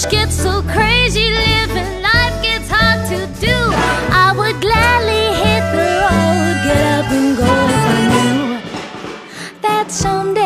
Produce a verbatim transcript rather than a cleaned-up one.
Rush gets so crazy, living life gets hard to do. I would gladly hit the road, get up and go if I knew that someday